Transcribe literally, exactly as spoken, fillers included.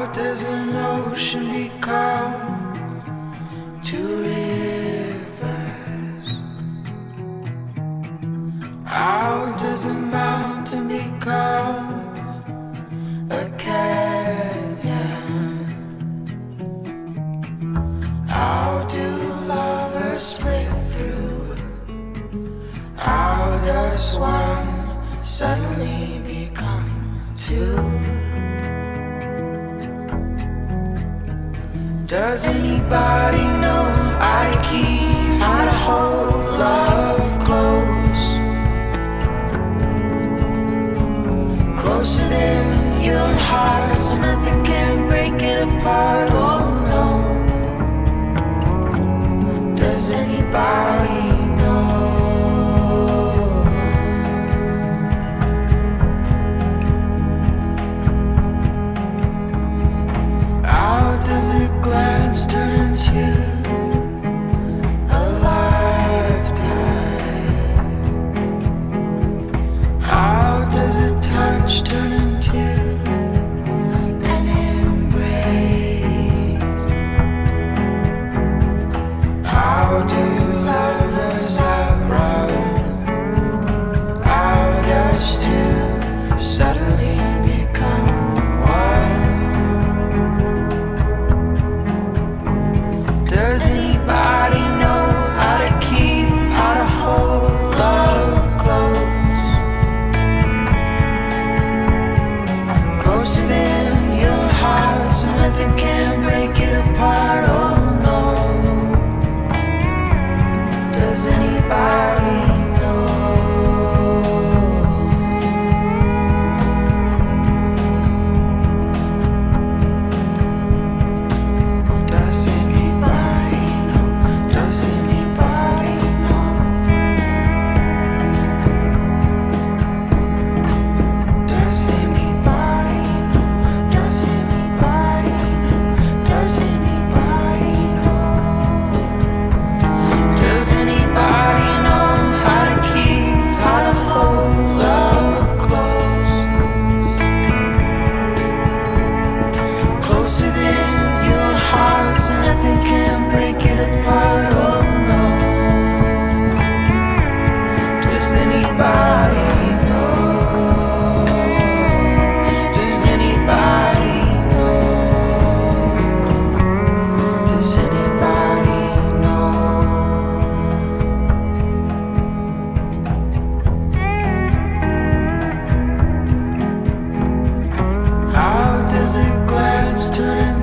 How does an ocean become two rivers? How does a mountain become a canyon? How do lovers split through? How does one suddenly become two? Does anybody know I keep how to hold love close? Closer than your heart, so nothing can break it apart. Oh no. Does anybody know? How does a glance turn into a lifetime? How does a touch turn into an embrace? How do lovers outrun? How does two suddenly become one? Does anybody know how to keep, how to hold love close? Closer than your heart, so nothing can break it apart. Oh no. Does anybody know? Does anybody know? Does anybody know? Does anybody know? Does anybody know? Does anybody know? Does anybody know how to keep, how to hold love close? Closer than your heart, so nothing can break it apart. Oh no. Does anybody know? Does anybody know? Does anybody know? How does a glance turn